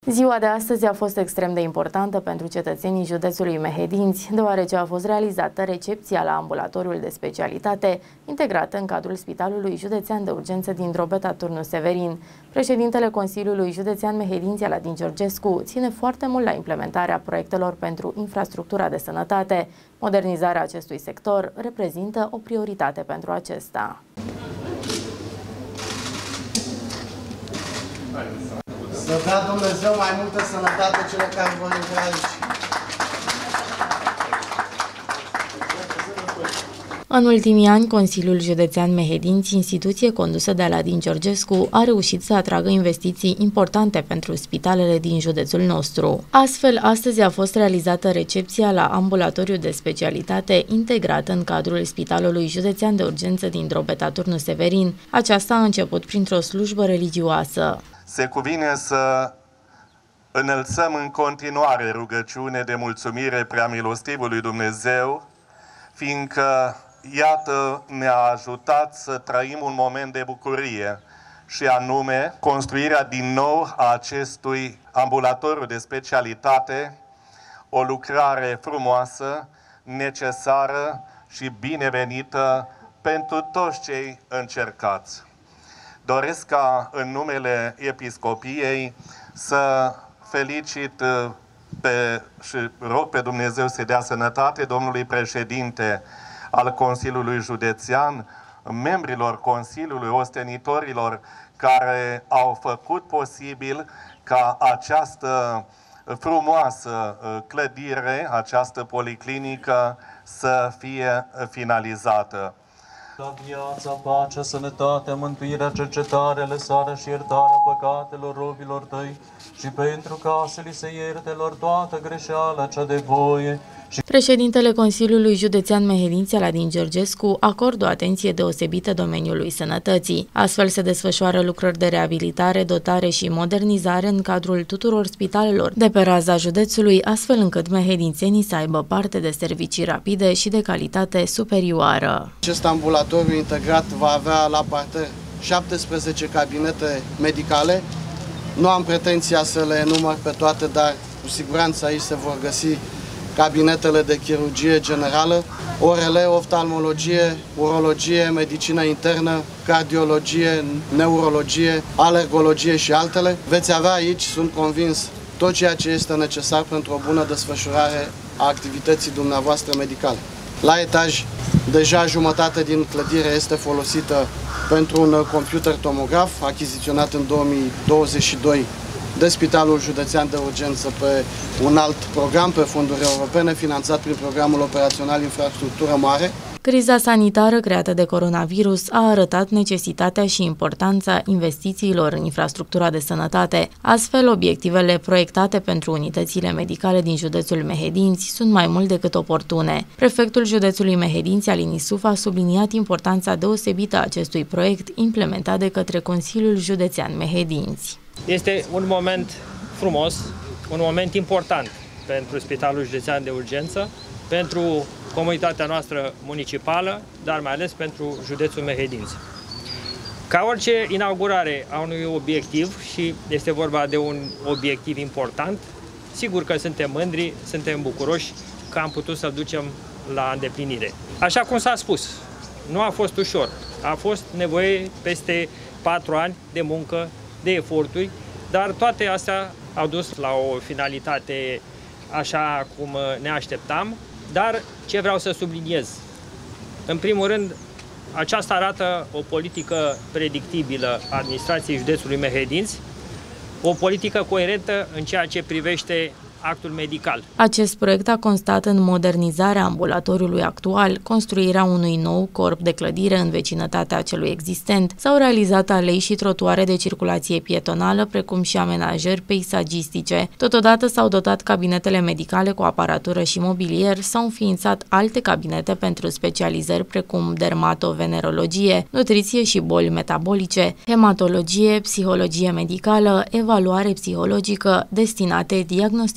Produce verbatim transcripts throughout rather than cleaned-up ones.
Ziua de astăzi a fost extrem de importantă pentru cetățenii județului Mehedinți, deoarece a fost realizată recepția la ambulatoriul de specialitate integrat în cadrul Spitalului Județean de Urgență din Drobeta Turnu Severin. Președintele Consiliului Județean Mehedinți, Aladin Georgescu, ține foarte mult la implementarea proiectelor pentru infrastructura de sănătate. Modernizarea acestui sector reprezintă o prioritate pentru acesta. Să dea Dumnezeu mai multă sănătate celor care vor intra aici. În ultimii ani, Consiliul Județean Mehedinți, instituție condusă de Aladin Georgescu, a reușit să atragă investiții importante pentru spitalele din județul nostru. Astfel, astăzi a fost realizată recepția la ambulatoriu de specialitate integrat în cadrul Spitalului Județean de Urgență din Drobeta Turnu Severin. Aceasta a început printr-o slujbă religioasă. Se cuvine să înălțăm în continuare rugăciune de mulțumire preamilostivului Dumnezeu, fiindcă, iată, ne-a ajutat să trăim un moment de bucurie, și anume construirea din nou a acestui ambulatoriu de specialitate, o lucrare frumoasă, necesară și binevenită pentru toți cei încercați. Doresc ca în numele Episcopiei să felicit pe, și rog pe Dumnezeu să dea sănătate domnului președinte al Consiliului Județean, membrilor Consiliului, ostenitorilor care au făcut posibil ca această frumoasă clădire, această policlinică să fie finalizată. La viața, pacea, sănătatea, mântuirea, cercetarea, lăsarea și iertarea păcatelor robilor tăi și pentru ca să li se ierte lor toată greșeala cea de voie. Și... Președintele Consiliului Județean Mehedinți, Aladin Georgescu, acordă o atenție deosebită domeniului sănătății. Astfel se desfășoară lucrări de reabilitare, dotare și modernizare în cadrul tuturor spitalelor de pe raza județului, astfel încât mehedințenii să aibă parte de servicii rapide și de calitate superioară. Acest ambulatoriu integrat va avea la parte șaptesprezece cabinete medicale. Nu am pretenția să le enumăr pe toate, dar cu siguranță aici se vor găsi cabinetele de chirurgie generală, O R L, oftalmologie, urologie, medicină internă, cardiologie, neurologie, alergologie și altele. Veți avea aici, sunt convins, tot ceea ce este necesar pentru o bună desfășurare a activității dumneavoastră medicale. La etaj, deja jumătate din clădire este folosită pentru un computer tomograf, achiziționat în două mii douăzeci și doi de Spitalul Județean de Urgență pe un alt program, pe fonduri europene, finanțat prin Programul Operațional Infrastructură Mare. Criza sanitară creată de coronavirus a arătat necesitatea și importanța investițiilor în infrastructura de sănătate. Astfel, obiectivele proiectate pentru unitățile medicale din județul Mehedinți sunt mai mult decât oportune. Prefectul județului Mehedinți, Alin Isuf, a subliniat importanța deosebită a acestui proiect implementat de către Consiliul Județean Mehedinți. Este un moment frumos, un moment important pentru Spitalul Județean de Urgență, pentru comunitatea noastră municipală, dar mai ales pentru județul Mehedinți. Ca orice inaugurare a unui obiectiv, și este vorba de un obiectiv important, sigur că suntem mândri, suntem bucuroși că am putut să ducem la îndeplinire. Așa cum s-a spus, nu a fost ușor, a fost nevoie peste patru ani de muncă, de eforturi, dar toate astea au dus la o finalitate așa cum ne așteptam. Dar ce vreau să subliniez? În primul rând, aceasta arată o politică predictibilă a administrației județului Mehedinți, o politică coerentă în ceea ce privește actul medical. Acest proiect a constat în modernizarea ambulatoriului actual, construirea unui nou corp de clădire în vecinătatea celui existent, s-au realizat alei și trotuare de circulație pietonală, precum și amenajări peisagistice. Totodată s-au dotat cabinetele medicale cu aparatură și mobilier, s-au înființat alte cabinete pentru specializări precum dermatovenerologie, nutriție și boli metabolice, hematologie, psihologie medicală, evaluare psihologică, destinate diagnosticării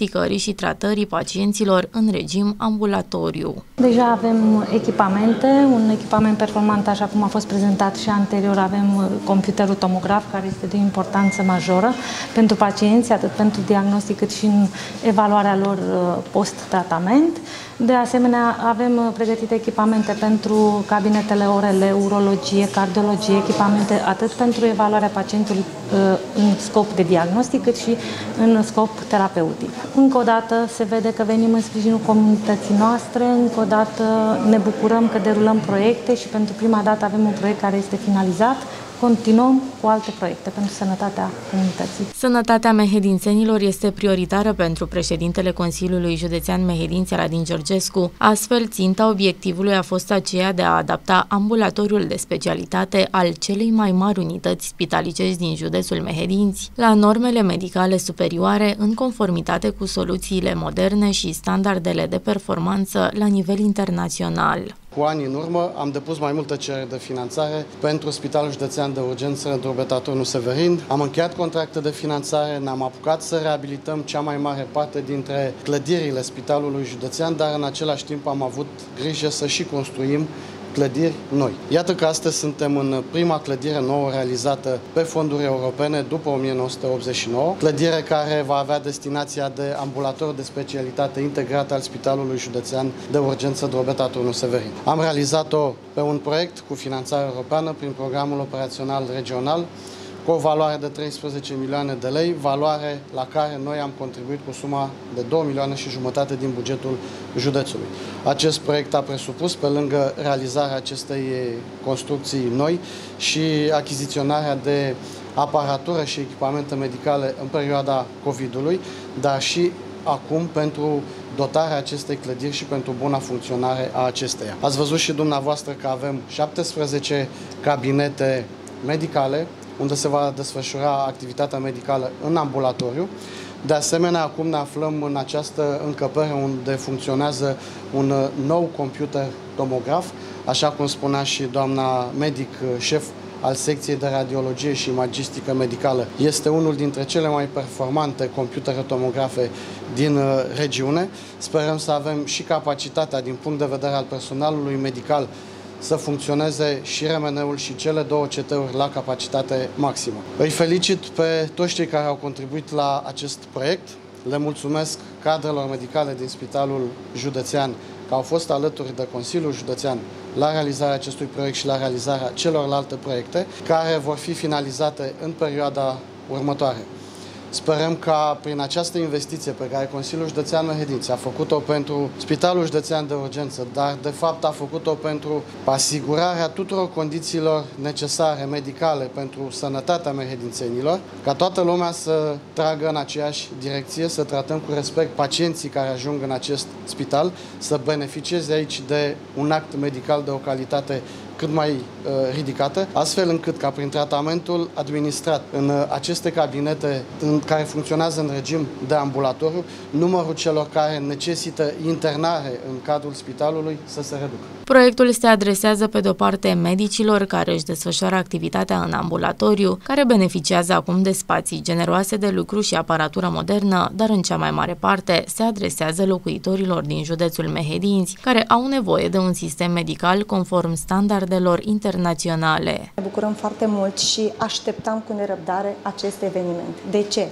diagnosticării și tratării pacienților în regim ambulatoriu. Deja avem echipamente, un echipament performant, așa cum a fost prezentat și anterior, avem computerul tomograf, care este de importanță majoră pentru pacienți, atât pentru diagnostic cât și în evaluarea lor post-tratament. De asemenea, avem pregătite echipamente pentru cabinetele O R L, urologie, cardiologie, echipamente atât pentru evaluarea pacientului în scop de diagnostic, cât și în scop terapeutic. Încă o dată se vede că venim în sprijinul comunității noastre, încă o dată ne bucurăm că derulăm proiecte și pentru prima dată avem un proiect care este finalizat. Continuăm cu alte proiecte pentru sănătatea comunității. Sănătatea mehedințenilor este prioritară pentru președintele Consiliului Județean Mehedinți, Aladin Georgescu. Astfel, ținta obiectivului a fost aceea de a adapta ambulatoriul de specialitate al celei mai mari unități spitalicești din județul Mehedinți la normele medicale superioare, în conformitate cu soluțiile moderne și standardele de performanță la nivel internațional. Cu ani în urmă am depus mai multă cerere de finanțare pentru Spitalul Județean de Urgență Drobeta Turnu Severin. Am încheiat contracte de finanțare, ne-am apucat să reabilităm cea mai mare parte dintre clădirile Spitalului Județean, dar în același timp am avut grijă să și construim clădiri noi. Iată că astăzi suntem în prima clădire nouă realizată pe fonduri europene după o mie nouă sute optzeci și nouă, clădire care va avea destinația de ambulator de specialitate integrat al Spitalului Județean de Urgență Drobeta Turnu Severin. Am realizat-o pe un proiect cu finanțare europeană prin programul operațional regional, cu o valoare de treisprezece milioane de lei, valoare la care noi am contribuit cu suma de două milioane și jumătate din bugetul județului. Acest proiect a presupus, pe lângă realizarea acestei construcții noi, și achiziționarea de aparatură și echipamente medicale în perioada COVID-ului, dar și acum pentru dotarea acestei clădiri și pentru buna funcționare a acesteia. Ați văzut și dumneavoastră că avem șaptesprezece cabinete medicale, unde se va desfășura activitatea medicală în ambulatoriu. De asemenea, acum ne aflăm în această încăpere unde funcționează un nou computer tomograf, așa cum spunea și doamna medic șef al secției de radiologie și imagistică medicală. Este unul dintre cele mai performante computere tomografe din regiune. Sperăm să avem și capacitatea din punct de vedere al personalului medical să funcționeze și R M N-ul și cele două C T-uri la capacitate maximă. Îi felicit pe toți cei care au contribuit la acest proiect. Le mulțumesc cadrelor medicale din Spitalul Județean că au fost alături de Consiliul Județean la realizarea acestui proiect și la realizarea celorlalte proiecte care vor fi finalizate în perioada următoare. Sperăm ca prin această investiție pe care Consiliul Județean Mehedinți a făcut-o pentru Spitalul Județean de Urgență, dar de fapt a făcut-o pentru asigurarea tuturor condițiilor necesare medicale pentru sănătatea mehedințenilor, ca toată lumea să tragă în aceeași direcție, să tratăm cu respect pacienții care ajung în acest spital, să beneficieze aici de un act medical de o calitate cât mai uh, ridicată, astfel încât ca prin tratamentul administrat în uh, aceste cabinete în care funcționează în regim de ambulatoriu, numărul celor care necesită internare în cadrul spitalului să se reducă. Proiectul se adresează pe de-o parte medicilor care își desfășoară activitatea în ambulatoriu, care beneficiază acum de spații generoase de lucru și aparatură modernă, dar în cea mai mare parte se adresează locuitorilor din județul Mehedinți, care au nevoie de un sistem medical conform standardelor internaționale. Ne bucurăm foarte mult și așteptam cu nerăbdare acest eveniment. De ce?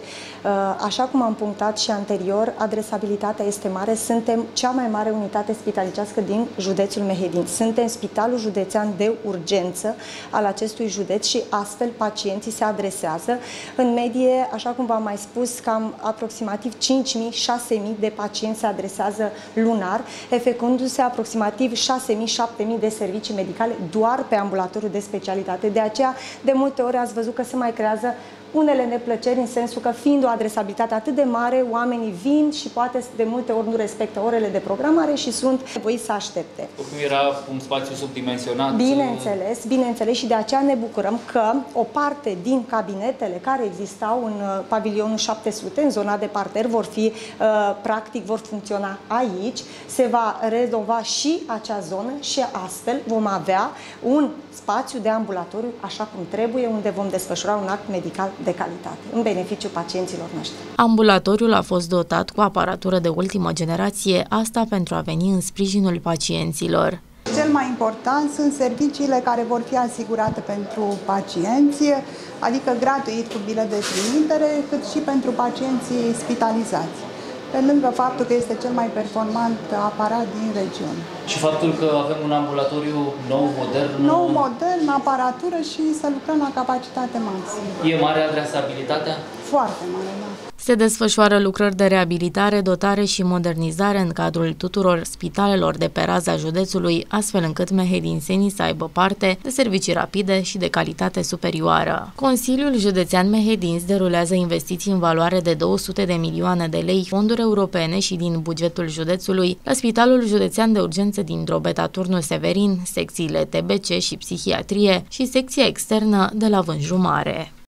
Așa cum am punctat și anterior, adresabilitatea este mare. Suntem cea mai mare unitate spitalicească din județul Mehedinți. Suntem Spitalul Județean de Urgență al acestui județ și astfel pacienții se adresează. În medie, așa cum v-am mai spus, cam aproximativ cinci mii - șase mii de pacienți se adresează lunar, efectuându-se aproximativ șase mii - șapte mii de servicii medicale doar pe ambulatoriul de specialitate. De aceea, de multe ori ați văzut că se mai creează unele neplăceri, în sensul că, fiind o adresabilitate atât de mare, oamenii vin și poate de multe ori nu respectă orele de programare și sunt nevoiți să aștepte. Oricum era un spațiu subdimensionat. Bineînțeles, bineînțeles, și de aceea ne bucurăm că o parte din cabinetele care existau în pavilionul șapte sute, în zona de parter, vor fi, practic, vor funcționa aici. Se va renova și acea zonă și astfel vom avea un spațiu de ambulatoriu așa cum trebuie, unde vom desfășura un act medical de calitate, în beneficiul pacienților noștri. Ambulatoriul a fost dotat cu aparatură de ultimă generație, asta pentru a veni în sprijinul pacienților. Cel mai important sunt serviciile care vor fi asigurate pentru pacienți, adică gratuit cu bilet de trimitere, cât și pentru pacienții spitalizați, pe lângă faptul că este cel mai performant aparat din regiune. Și faptul că avem un ambulatoriu nou, modern... Nou, modern, aparatură și să lucrăm la capacitate maximă. E mare adresabilitatea? Foarte mare, da. Se desfășoară lucrări de reabilitare, dotare și modernizare în cadrul tuturor spitalelor de pe raza județului, astfel încât mehedințenii să aibă parte de servicii rapide și de calitate superioară. Consiliul Județean Mehedinți derulează investiții în valoare de două sute de milioane de lei, fonduri europene și din bugetul județului, la Spitalul Județean de Urgență din Drobeta Turnu Severin, secțiile T B C și psihiatrie și secția externă de la Vânju Mare.